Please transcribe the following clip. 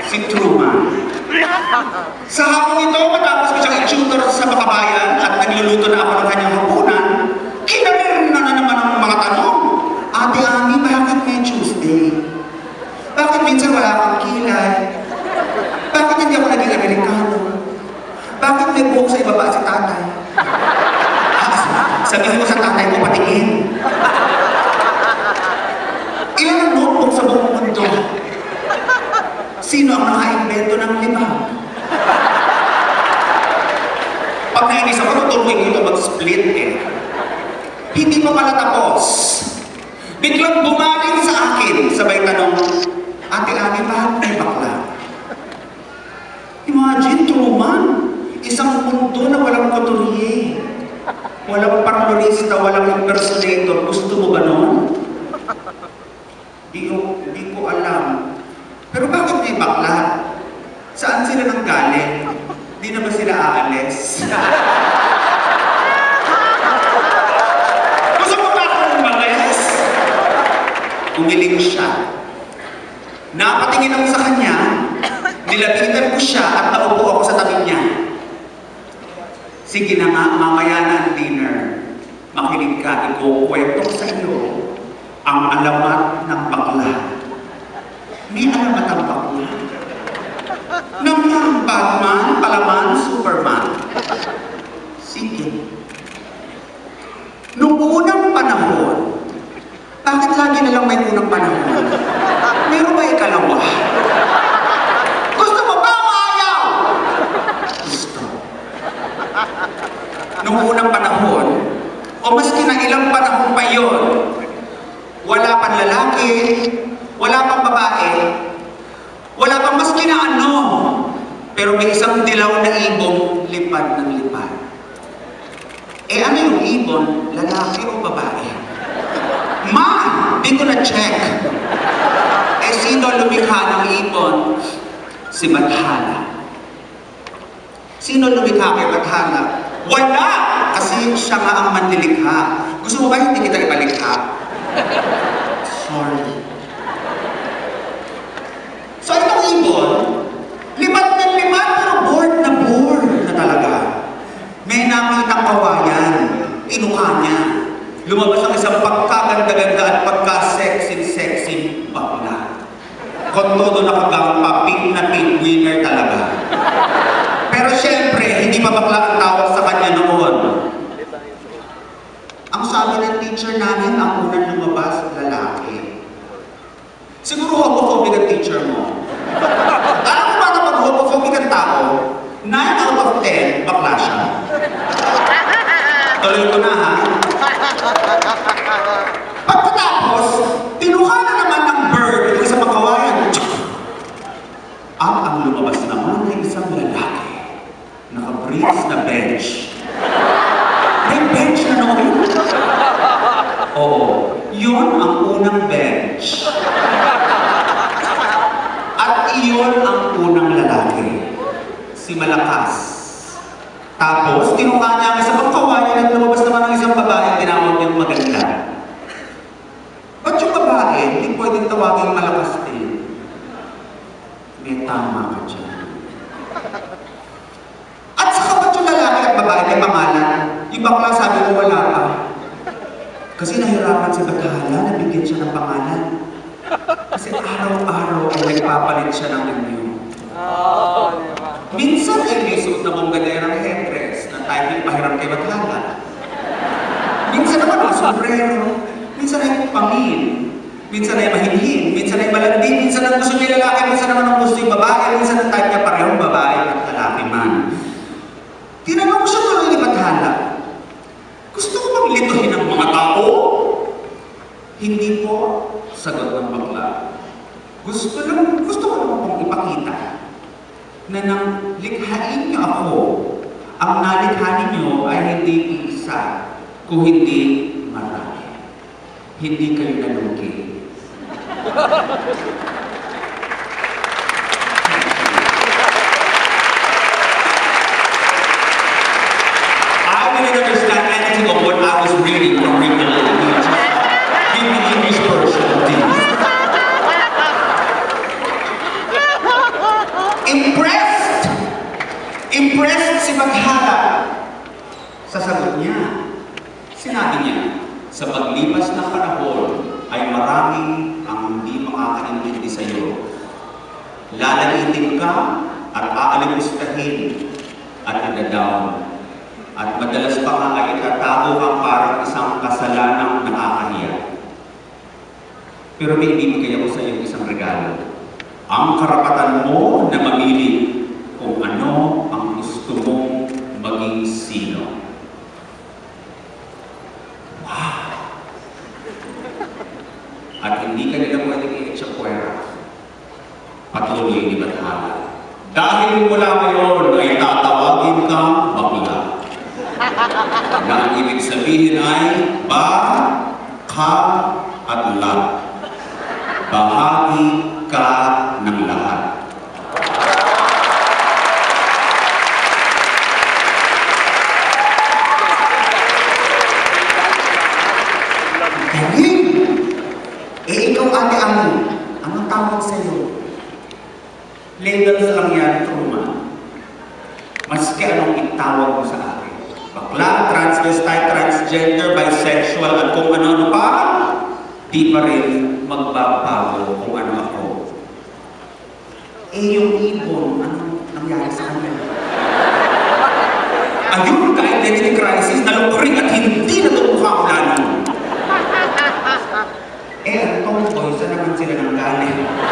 Si Truman. Sa hapong ito, matapos ko siyang i-tutor sa Bakabayan at nagluluto na ako ng kanyang hapunan, kinarin na naman ang mga tanong. Ate Ami, bakit may Tuesday? Bakit minsan wala akong kilay? Bakit hindi ako naging Amerikano? Bakit may buhok sa ibaba si tatay? Sabihin mo sa tatay mo, patingin. Ilan ang notebook sa buong mundo? Sino ang naka-invento ng libag? Pag nainis ako, tuturuin ko ito mag-split eh. Hindi pa pala tapos. Biglang bumaling sa akin, sabay tanong, Ate Ami, bakit may bakla? Imagine, Truman, isang mundo na walang couturier, walang parlorista, walang impersonator. Gusto mo ba noon? Di ko alam. Pero bakit may bakla? Saan sila nang galing? Di na ba sila aalis? Gusto mo ba akong umalis? Umiling siya. Napatingin ako sa kanya, nilapitan ko siya at naupo ako sa tabi niya. Sige na nga, mamaya na ang dinner. Makinig ka, ikukwento ko sa iyo ang alamat ng bakla. May alamat ang bakla. Namang Batman, Palaman, Superman. Sige. Noong unang panahon, bakit lagi na lang may unang panahon? Meron ba ikalawa? Gusto mo ba o ayaw? Gusto. Noong unang panahon, o maski na ilang panahon pa yun, wala pang lalaki, wala pang babae, wala pang maski na ano, pero may isang dilaw na ibong lipad ng lipad. Eh ano yung ibon, lalaki o babae? Ma! Di ko na-check. Eh sino lumikha ng ibon? Si Bathala. Sino lumikha kay Bathala? Wala! Kasi siya nga ang manlilikha. Gusto mo ba hindi kita ibalikha? Sorry. So itong ibon, lipat pero bored na talaga. May nakitang kawayan, inuha niya. Lumabas ang isang pagkaganda-ganda at pagka-sexy bakla. Kung todo nakagampa, pink na pink winner talaga. Pero syempre, hindi pa bakla ang tawag sa kanya noon. Ang sabi ng teacher namin, ang unang lumabas, lalaki. Siguro homophobic ang teacher mo. Alam mo ba na pag homophobic ang tao, 9 out of 10, bakla siya. Tuloy ko na ha. Pagkatapos, pinuha na naman ng bird yung isang makawayan. Ang lumabas naman ay isang lalaki. Naka-breeze na bench. May bench na noon? Oo, yun ang unang bench. At iyon ang unang lalaki. Si Malakas. Tapos, kinuha niya ang isang kawayan at lumabas naman ang isang babae tinawag niyang maganda. Ba't yung babae, hindi pwedeng tawagin malakas din? May tama ka dyan. At saka ba't yung lalaki at babae may pangalan? Yung bakla sabi ko wala pa. Kasi nahirapan si Bathala na bigyan siya ng pangalan. Kasi araw-araw ay nagpapalit siya ng anyo. Minsan ay may suot na bonggaderang headdress na type pahiram kay Bathala. Minsan naman ang sombrero, minsan ay pangin, minsan ay mahinhin, minsan ay malanding, minsan ang gusto niya lalaki, minsan naman ang gusto yung babae, minsan ang type niya parehong babae at lalaki man. Tinanong ko siya tuloy ni Bathala, gusto ko bang lituhin ang mga tao? Hindi po, sagot ng bakla. Gusto ko lang pong ipakita na nang likhain niyo ako, ang nalikha niyo ay hindi isa, kung hindi marami. Hindi kayo nalugi. I didn't understand anything of what I was reading from Rick. Give me the English version of this. Impressed! Impressed si Bathala. Sa sagot niya, sinabi niya, sa paglipas ng panahon ay maraming ang hindi makakaintindi sa iyo. Lalalitin ka at aalimustahin at idadaw. At madalas pa nga ay itatago kang parang isang kasalanang nakakahiya. Pero may ibibigay ako sa iyo isang regalo. Ang karapatan mo na mamili kung ano ang gusto mong maging sino. Wow! At hindi ka nila pwedeng i-etsapuera. Patuloy ni Bathala. Dahil mula ngayon ay tatawagin kang bakla. Na ang ibig sabihin ay ba, ka, at la. Bahagi ka ng lahat. Galing! Ikaw ate anong tawag sa'yo? Labels lang yan, Truman. Maski anong itawag mo sa akin. Bakla, transvestite, transgender, bisexual, at kung ano-ano pa, di pa rin magbabago kung ano ako. Yung ibon, anong nangyari sa kanya? Ayun, ka-identity crisis, nalukring at hindi natutuha ko lalo. Ang tomboy, saan naman sila nang galing?